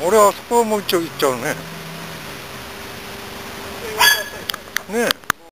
俺はあそこはもう一丁行っちゃうね。ねえ。